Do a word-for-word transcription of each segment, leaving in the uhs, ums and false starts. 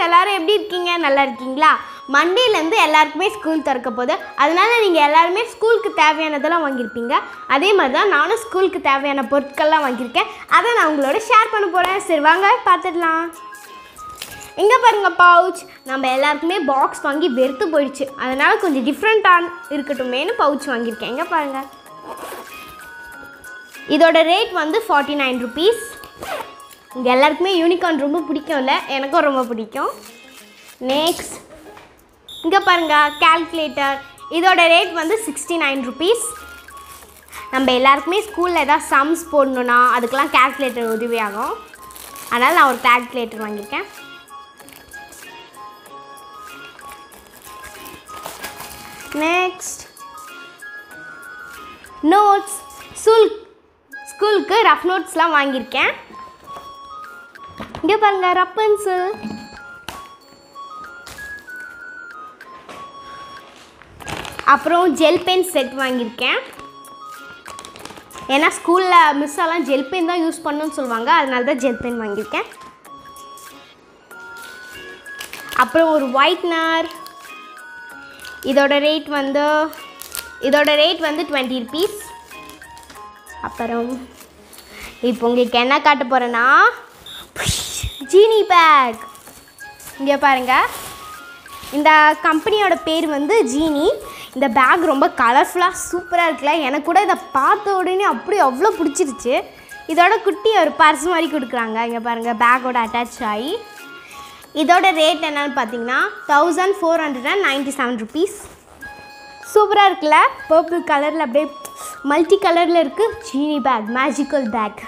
எல்லாரும் எப்படி இருக்கீங்க? நல்லா இருக்கீங்களா? மண்டேலேருந்து எல்லாருக்குமே ஸ்கூல் திறக்க போகுது. அதனால நீங்கள் எல்லாருமே ஸ்கூலுக்கு தேவையானதெல்லாம் வாங்கியிருப்பீங்க. அதே மாதிரி தான் நானும் ஸ்கூலுக்கு தேவையான பொருட்கள்லாம் வாங்கியிருக்கேன். அதை நான் உங்களோட ஷேர் பண்ண போகிறேன். சரி வாங்க பார்த்துடலாம். எங்கே பாருங்கள் பவுச். நம்ம எல்லாருக்குமே பாக்ஸ் வாங்கி வெறுத்து போயிடுச்சு. அதனால் கொஞ்சம் டிஃப்ரெண்ட்டாக இருக்கட்டுமேனு பவுச் வாங்கியிருக்கேன். எங்கே பாருங்கள். இதோட ரேட் வந்து ஃபார்ட்டி நைன் ருபீஸ். இங்கே எல்லாருக்குமே யூனிகார்ன் ரொம்ப பிடிக்கும்ல, எனக்கும் ரொம்ப பிடிக்கும். நெக்ஸ்ட் இங்கே பாருங்கள் கால்குலேட்டர். இதோட ரேட் வந்து சிக்ஸ்டி நைன் ருபீஸ். நம்ம எல்லாருக்குமே ஸ்கூலில் எதாவது சம்ஸ் போடணுன்னா அதுக்கெலாம் கால்குலேட்டர் உதவியாகும். அதனால் நான் ஒரு கால்குலேட்டர் வாங்கியிருக்கேன். Next notes. ஸ்கூல் ஸ்கூலுக்கு ரஃப் நோட்ஸ்லாம் வாங்கியிருக்கேன். இங்கே பாருங்கள் ரஃப் பென்சில். அப்புறம் ஜெல் பென் செட் வாங்கியிருக்கேன். ஏன்னா ஸ்கூலில் மிஸ் எல்லாம் ஜெல் பென் தான் யூஸ் பண்ணணும்னு சொல்லுவாங்க. அதனால தான் ஜெல் பென் வாங்கியிருக்கேன். அப்புறம் ஒரு ஒயிட்னர். இதோட ரேட் வந்து இதோட ரேட் வந்து டுவெண்ட்டி ருபீஸ். அப்புறம் இப்போ உங்களுக்கு என்ன காட்ட போகிறேன்னா ஜீனி பேக். இங்கே பாருங்கள். இந்த கம்பெனியோட பேர் வந்து ஜீனி. இந்த பேக் ரொம்ப கலர்ஃபுல்லாக சூப்பராக இருக்குல்ல. எனக்கு கூட இதை பார்த்த உடனே அப்படி அவ்வளோ பிடிச்சிருச்சு. இதோட குட்டி ஒரு பர்ஸ் மாதிரி கொடுக்குறாங்க. இங்கே பாருங்கள் பேக்கோட அட்டாச் ஆகி. இதோட ரேட் என்னன்னு பார்த்தீங்கன்னா thousand four hundred and ninety seven rupees. சூப்பராக இருக்குல்ல. பர்பிள் கலரில் அப்படியே மல்டி கலரில் இருக்குது. Genie bag, magical bag.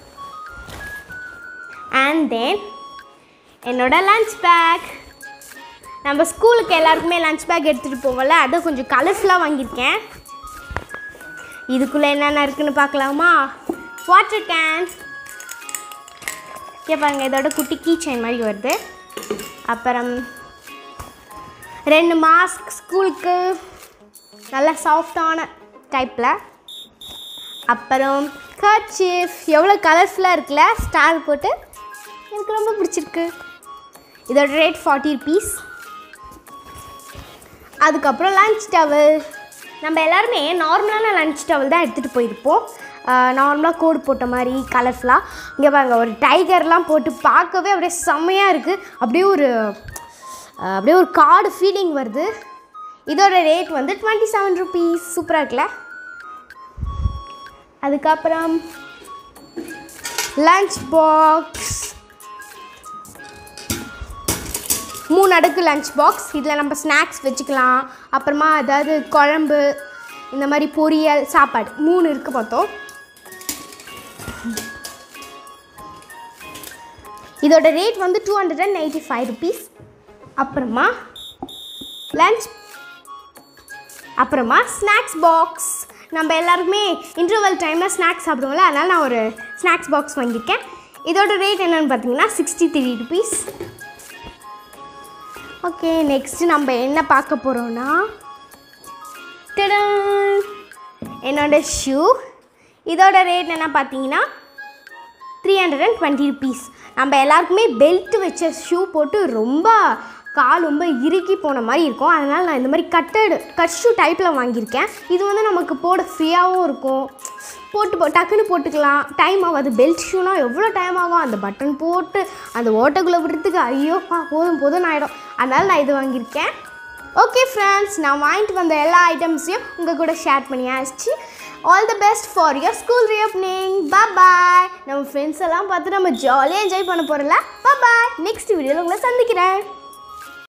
And then என்னோட லன்ச் பேக். நம்ம ஸ்கூலுக்கு எல்லாருக்குமே லன்ச் பேக் எடுத்துகிட்டு போவோம்ல, அதை கொஞ்சம் கலர்ஃபுல்லாக வாங்கியிருக்கேன். இதுக்குள்ளே என்னென்ன இருக்குதுன்னு பார்க்கலாமா? Water can. இங்கே பாருங்கள் இதோட குட்டி கீ செயின் மாதிரி வருது. அப்புறம் ரெண்டு மாஸ்க் ஸ்கூலுக்கு நல்ல சாஃப்டான டைப்பில். அப்புறம் கர்ச்சீஃப். எவ்வளோ கலர்ஃபுல்லாக இருக்குல்ல, ஸ்டார் போட்டு. எனக்கு ரொம்ப பிடிச்சிருக்கு. இதோட ரேட் ஃபார்ட்டி ருபீஸ். அதுக்கப்புறம் லன்ச் டவல். நம்ம எல்லாருமே நார்மலான லன்ச் டவல் தான் எடுத்துகிட்டு போயிருப்போம். நார்மலாக கோடு போட்ட மாதிரி கலர்ஃபுல்லாக. இங்கே பாருங்கள் ஒரு டைகர்லாம் போட்டு பார்க்கவே அப்படியே செம்மையாக இருக்குது. அப்படியே ஒரு அப்படியே ஒரு கார்டு ஃபீலிங் வருது. இதோட ரேட் வந்து டுவெண்ட்டி செவன் ருபீஸ். சூப்பராக இருக்குல்ல. அதுக்கப்புறம் லன்ச் பாக்ஸ். மூணு அடுக்கு லன்ச் பாக்ஸ். இதில் நம்ம ஸ்நாக்ஸ் வச்சுக்கலாம். அப்புறமா ஏதாவது குழம்பு, இந்த மாதிரி பொரியல், சாப்பாடு மூணு இருக்குது மொத்தம். இதோட ரேட் வந்து two hundred and eighty five rupees. அப்புறமா லன்ச் அப்புறமா ஸ்நாக்ஸ் பாக்ஸ். நம்ம எல்லாருமே இன்டர்வல் டைமில் ஸ்நாக்ஸ் சாப்பிடுவோம்ல, அதனால் நான் ஒரு ஸ்நாக்ஸ் பாக்ஸ் வாங்கியிருக்கேன். இதோட ரேட் என்னென்னு பார்த்தீங்கன்னா sixty three rupees. Okay, next நம்ம என்ன பார்க்க போகிறோன்னா என்னோட ஷூ. இதோட ரேட் என்ன பார்த்தீங்கன்னா three hundred and twenty rupees. நம்ம எல்லாருக்குமே பெல்ட் வச்ச ஷூ போட்டு ரொம்ப கால் ரொம்ப இறுக்கி போன மாதிரி இருக்கும். அதனால் நான் இந்த மாதிரி கட்டடு கட் ஷூ டைப்பில் வாங்கியிருக்கேன். இது வந்து நமக்கு போட ஃப்ரீயாகவும் இருக்கும். போட்டு போ டக்குன்னு போட்டுக்கலாம். டைம் ஆகாது. பெல்ட் ஷூனால் எவ்வளோ டைம் ஆகும். அந்த பட்டன் போட்டு அந்த ஓட்டைக்குள்ளே விடுறதுக்கு ஐயோப்பா போதும் போதும்னு ஆகிடும். அதனால் நான் இது வாங்கியிருக்கேன். ஓகே ஃப்ரெண்ட்ஸ், நான் வாங்கிட்டு வந்த எல்லா ஐட்டம்ஸையும் உங்கள் கூட ஷேர் பண்ணியாச்சு. All the best for your school reopening. Bye. நம்ம ஃப்ரெண்ட்ஸ் எல்லாம் பார்த்து நம்ம ஜாலியாக என்ஜாய் பண்ண போகிறோம்ல. பாய். நெக்ஸ்ட் வீடியோவில் உங்களை சந்திக்கிறேன்.